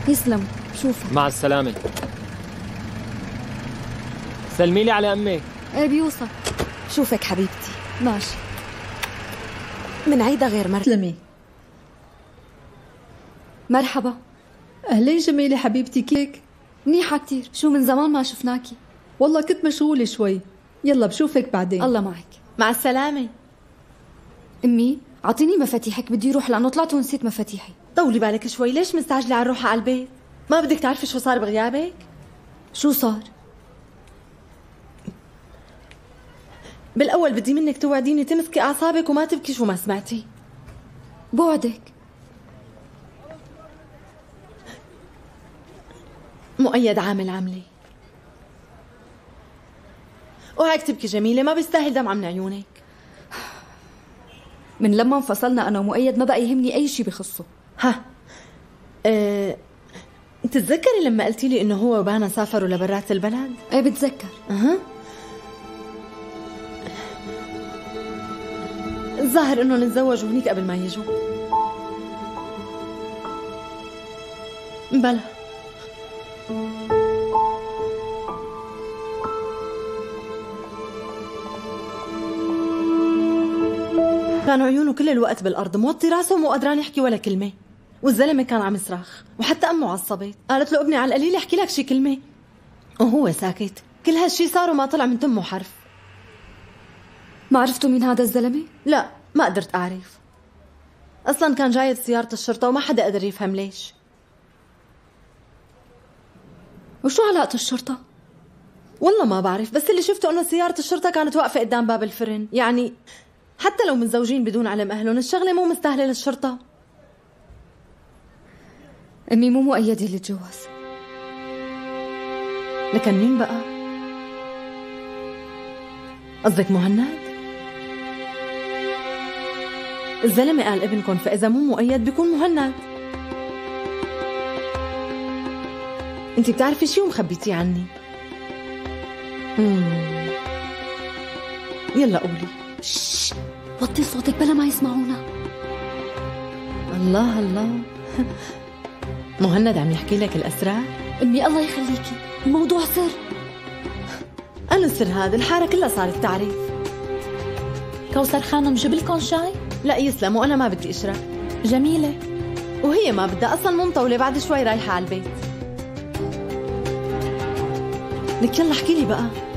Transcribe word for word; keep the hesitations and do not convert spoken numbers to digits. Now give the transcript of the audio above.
يسلم. شوفك. مع السلامة. سلمي لي على أمك. ايه بيوصل. شوفك حبيبتي. ماشي. من عيدة غير مرة. سلمي. مرحبا. أهلين جميلة حبيبتي، كيفك؟ منيحة كتير، شو من زمان ما شفناكي. والله كنت مشغولة شوي. يلا بشوفك بعدين. الله معك. مع السلامة. أمي عطيني مفاتيحك، بدي روح لأنه طلعت ونسيت مفاتيحي. طولي بالك شوي، ليش مستعجلة على الروحة على البيت؟ ما بدك تعرفي شو صار بغيابك؟ شو صار؟ بالأول بدي منك توعديني تمسكي أعصابك وما تبكي شو ما سمعتي. بوعدك. مؤيد عامل عملي. وهيك تبكي جميلة، ما بيستاهل دمعة من عيونك. من لما انفصلنا أنا ومؤيد ما بقى يهمني أي شيء بخصه. ها أه... تتذكري لما قلتي لي إنه هو وبانا سافروا لبرات البلد؟ ايه بتذكر. أها. الظاهر إنه نتزوجوا هنيك قبل ما يجوا. بلا. كانوا عيونه كل الوقت بالأرض، موطي راسه ومو قدران يحكي ولا كلمة، والزلمة كان عم يصرخ، وحتى أمه عصبت، قالت له ابني على القليل احكي لك شي كلمة، وهو ساكت. كل هالشي صار وما طلع من تمه حرف. ما عرفتوا مين هذا الزلمة؟ لا ما قدرت أعرف، أصلا كان جايد سيارة الشرطة وما حدا قدر يفهم ليش. وشو علاقة الشرطة؟ والله ما بعرف، بس اللي شفته إنه سيارة الشرطة كانت واقفة قدام باب الفرن، يعني حتى لو متزوجين بدون علم أهلهم الشغلة مو مستاهلة للشرطة. أمي مو مؤيدة اللي تجوز. لكن مين بقى؟ قصدك مهند؟ الزلمة قال ابنكم، فإذا مو مؤيد بيكون مهند. انتي بتعرفي شي ومخبيتيه عني. مم. يلا قولي. شش، وطي صوتك بلا ما يسمعونا. الله الله. مهند عم يحكي لك الأسرار؟ أمي الله يخليكي، الموضوع سر. أنا السر هذا الحارة كلها صارت تعرف. كوثر خانم جيب لكم شاي؟ لا يسلم، وأنا ما بدي أشرب. جميلة. وهي ما بدها، أصلا مو مطولة، بعد شوي رايحة على البيت. لك يلا احكي لي بقى.